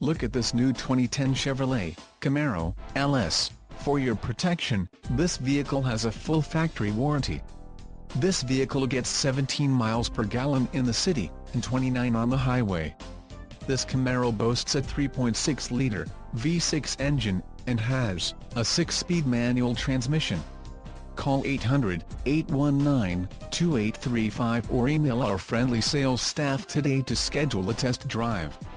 Look at this new 2010 Chevrolet Camaro LS. For your protection, this vehicle has a full factory warranty. This vehicle gets 17 miles per gallon in the city, and 29 on the highway. This Camaro boasts a 3.6-liter V6 engine, and has a 6-speed manual transmission. Call 800-819-2835 or email our friendly sales staff today to schedule a test drive.